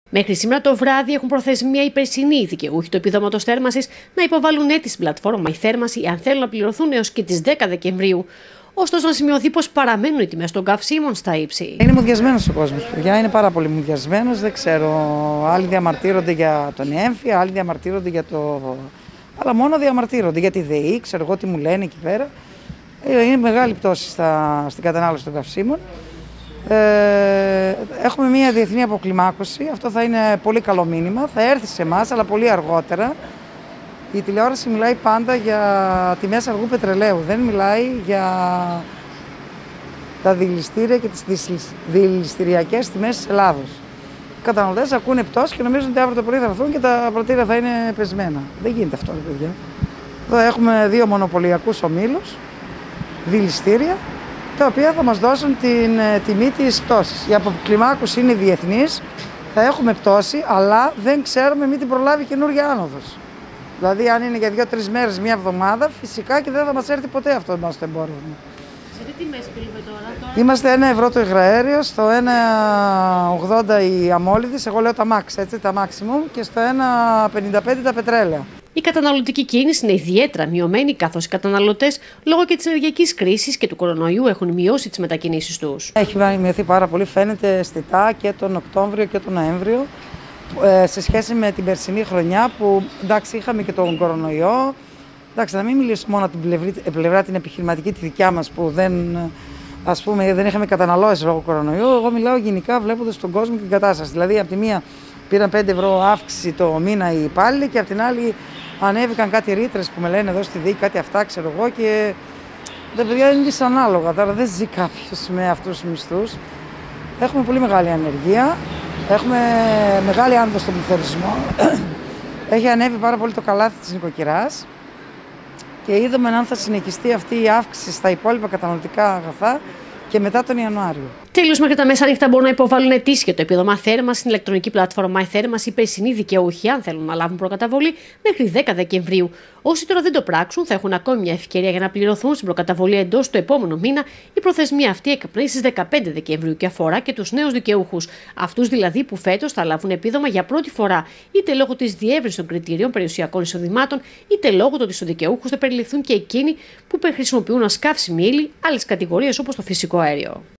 Μέχρι σήμερα το βράδυ έχουν προθεσμία οι περσινοί δικαιούχοι του επιδόματος θέρμανσης να υποβάλουν αίτηση στην πλατφόρμα MyThermasy αν θέλουν να πληρωθούν έως και τις 10 Δεκεμβρίου. Ωστόσο, να σημειωθεί πως παραμένουν οι τιμές των καυσίμων στα ύψη. Είναι μουδιασμένος ο κόσμος, παιδιά. Είναι πάρα πολύ μουδιασμένος. Δεν ξέρω. Άλλοι διαμαρτύρονται για τον έμφυα, άλλοι διαμαρτύρονται για το. Αλλά μόνο διαμαρτύρονται για τη ΔΕΗ, ξέρω εγώ τι μου λένε εκεί πέρα. Είναι μεγάλη πτώση στην κατανάλωση των καυσίμων. Έχουμε μια διεθνή αποκλιμάκωση. Αυτό θα είναι πολύ καλό μήνυμα. Θα έρθει σε εμάς, αλλά πολύ αργότερα. Η τηλεόραση μιλάει πάντα για τιμές αργού πετρελαίου. Δεν μιλάει για τα δηληστήρια και τις δηληστηριακές τιμές της Ελλάδος. Οι καταναλωτές ακούνε πτώση και νομίζουν ότι αύριο το πρωί θα έρθουν και τα πρωτήρια θα είναι πεσμένα. Δεν γίνεται αυτό, παιδιά. Εδώ έχουμε δύο μονοπωλιακούς ομίλους, δηληστήρια, τα οποία θα μας δώσουν την τιμή της πτώσης. Η αποκλιμάκωση είναι διεθνής, θα έχουμε πτώση, αλλά δεν ξέρουμε μην την προλάβει καινούργια άνοδος. Δηλαδή, αν είναι για 2-3 μέρες, μια εβδομάδα, φυσικά και δεν θα μας έρθει ποτέ αυτό το εμπόρευμα. Σε τι τιμές μιλούμε τώρα? Είμαστε 1 ευρώ το υγραέριο, στο 1,80 οι αμόλυδες, εγώ λέω τα max, έτσι, τα maximum, και στο 1,55 τα πετρέλαια. Η καταναλωτική κίνηση είναι ιδιαίτερα μειωμένη, καθώς οι καταναλωτές λόγω και της ενεργειακής κρίσης και του κορονοϊού έχουν μειώσει τις μετακινήσεις τους. Έχει μειωθεί πάρα πολύ, φαίνεται αισθητά και τον Οκτώβριο και τον Νοέμβριο. Σε σχέση με την περσινή χρονιά που εντάξει είχαμε και τον κορονοϊό, εντάξει να μην μιλήσουμε μόνο από την πλευρά την επιχειρηματική τη δικιά μας που δεν είχαμε καταναλώσει λόγω κορονοϊού, εγώ μιλάω γενικά βλέποντας τον κόσμο και την κατάσταση. Δηλαδή από τη μία πήραν 5 ευρώ αύξηση το μήνα οι υπάλληλοι και από την άλλη ανέβηκαν κάτι ρήτρες που με λένε εδώ στη ΔΕΗ, κάτι αυτά ξέρω εγώ και τα παιδιά είναι δυσανάλογα, τώρα δεν ζει κάποιος με αυτούς τους μισθούς. Έχουμε πολύ μεγάλη ανεργία. Έχουμε μεγάλη άνοδο στον πληθωρισμό. Έχει ανέβει πάρα πολύ το καλάθι της νοικοκυράς και είδαμε αν θα συνεχιστεί αυτή η αύξηση στα υπόλοιπα καταναλωτικά αγαθά και μετά τον Ιανουάριο. Τέλος, μέχρι τα μέσα νύχτα μπορούν να υποβάλουν αιτήσεις για το επίδομα θέρμανσης στην ηλεκτρονική πλατφόρμα MyThermasy οι περσινοί δικαιούχοι, αν θέλουν να λάβουν προκαταβολή, μέχρι 10 Δεκεμβρίου. Όσοι τώρα δεν το πράξουν, θα έχουν ακόμη μια ευκαιρία για να πληρωθούν στην προκαταβολή εντός του επόμενου μήνα. Η προθεσμία αυτή εκπνέει στις 15 Δεκεμβρίου και αφορά και τους νέους δικαιούχους. Αυτούς δηλαδή που φέτος θα λάβουν επίδομα για πρώτη φορά, είτε λόγω της διεύρυνσης των κριτηρίων περιουσιακών εισοδημάτων, είτε λόγω του ότι στους δικαιούχους θα περιληφθούν και εκείνοι που χρησιμοποιούν ως καύσιμη ύλη άλλες κατηγορίες όπως το φυσικό αέριο.